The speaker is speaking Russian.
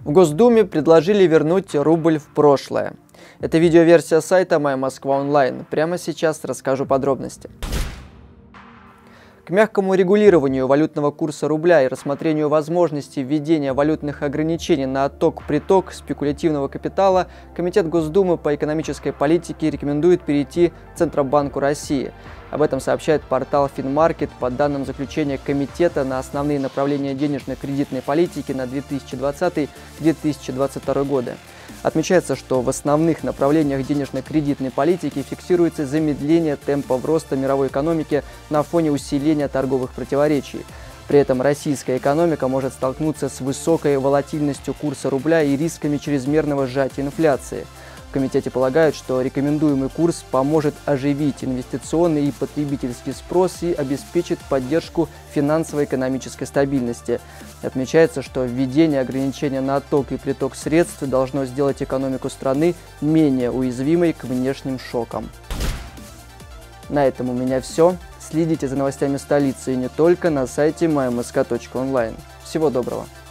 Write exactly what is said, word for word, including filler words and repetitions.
В Госдуме предложили вернуть рубль в прошлое. Это видеоверсия сайта «Моя Москва онлайн». Прямо сейчас расскажу подробности. К мягкому регулированию валютного курса рубля и рассмотрению возможности введения валютных ограничений на отток-приток спекулятивного капитала Комитет Госдумы по экономической политике рекомендует перейти Центробанку России. Об этом сообщает портал Финмаркет по данным заключения Комитета на основные направления денежно-кредитной политики на две тысячи двадцатый — две тысячи двадцать второй годы. Отмечается, что в основных направлениях денежно-кредитной политики фиксируется замедление темпов роста мировой экономики на фоне усиления торговых противоречий. При этом российская экономика может столкнуться с высокой волатильностью курса рубля и рисками чрезмерного сжатия инфляции. В комитете полагают, что рекомендуемый курс поможет оживить инвестиционный и потребительский спрос и обеспечит поддержку финансово-экономической стабильности. Отмечается, что введение ограничения на отток и приток средств должно сделать экономику страны менее уязвимой к внешним шокам. На этом у меня все. Следите за новостями столицы и не только на сайте моя эм эс ка точка онлайн. Всего доброго!